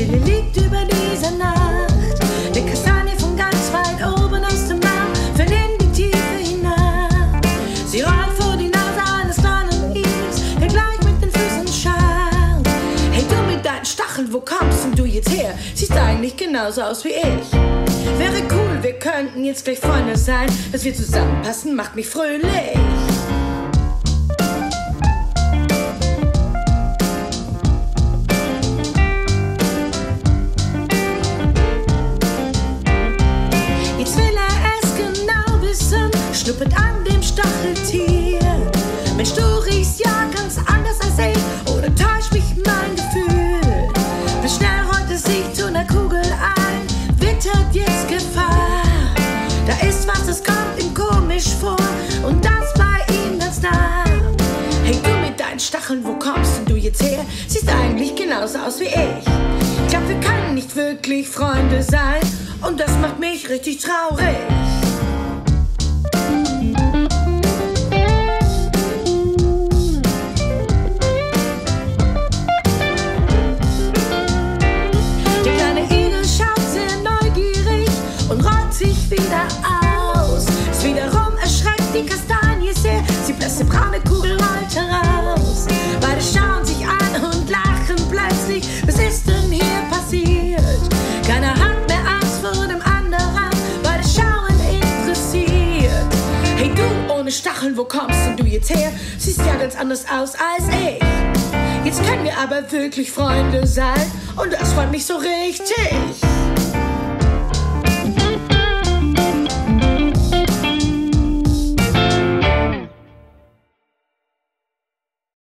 Chili liegt über dieser Nacht. Die Kastanie von ganz weit oben aus dem Meer fällt in die Tiefe hinab. Sie rollt vor die Nase eines kleinen Igels, der gleich mit den Füßen schaut. Hey du mit deinen Stacheln, wo kommst denn du jetzt her? Siehst eigentlich genauso aus wie ich. Wäre cool, wir könnten jetzt gleich Freunde sein. Dass wir zusammenpassen, macht mich fröhlich. Jetzt will es genau wissen, schnuppert an dem Stacheltier. Mensch, du riechst ja ganz anders als ich, oder täuscht mich mein Gefühl? Wie schnell rollt es sich zu einer Kugel ein, wittert jetzt Gefahr. Da ist was, das kommt ihm komisch vor, und das bei ihm ganz nah. Hey du mit deinen Stacheln, wo kommst denn du jetzt her? Siehst eigentlich genauso aus wie ich. Ich glaub, wir können nicht wirklich Freunde sein, und das macht mich richtig traurig. Der kleine Igel schaut sehr neugierig und rollt sich wieder aus. Ist wiederum erschreckt die Kastanie sehr, die blässe braune Kugel rollt heraus. Beide schauen sich an und lachen plötzlich. Was ist denn hier passiert? Keiner hat mehr Angst vor dem anderen, beide schauen interessiert. Hey du ohne Stacheln, wo kommst denn du jetzt her? Siehst ja ganz anders aus als ich. Jetzt können wir aber wirklich Freunde sein, und das freut mich so richtig.